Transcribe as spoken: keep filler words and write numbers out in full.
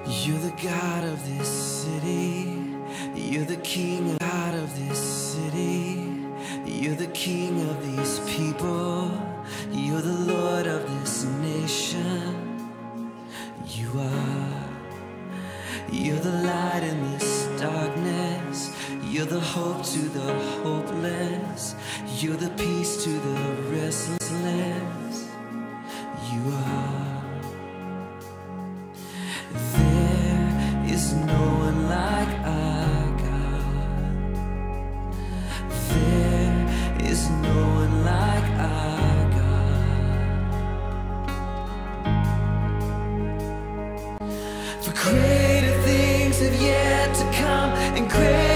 You're the God of this city. You're the King God of this city. You're the King of these people. You're the Lord of this nation. You are. You're the light in this darkness. You're the hope to the hopeless. You're the peace to the restless. You are. There is no one like our God. There is no one like our God. For greater things have yet to come, and greater